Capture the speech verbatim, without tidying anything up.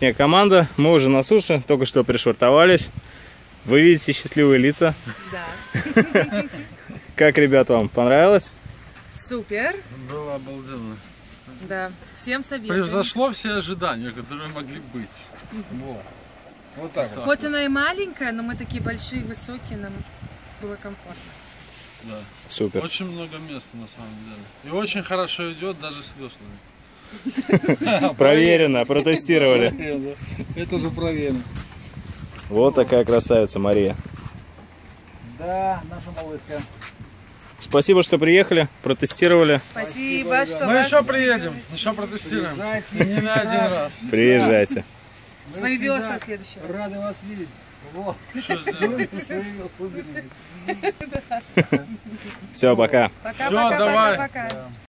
сегодняшняя команда. Мы уже на суше, только что пришвартовались. Вы видите счастливые лица. Да. Как, ребят, вам понравилось? Супер. Было обалденно. Да. Всем советую. Превзошло все ожидания, которые могли быть. Вот. Вот так вот. Хоть она и маленькая, но мы такие большие, высокие, нам было комфортно. Да. Супер. Очень много места на самом деле. И очень хорошо идет даже с веслами. Проверено, протестировали. Это же проверено. Вот такая красавица Мария. Да, наша малышка. Спасибо, что приехали, протестировали. Спасибо, что Мы вас еще приедем, еще протестируем. И не на один раз. Приезжайте. свои весла в следующий раз. Рады вас видеть. Вот. Что сделать? Свои весла. Все, пока. Пока, Всё, пока, давай. пока, пока.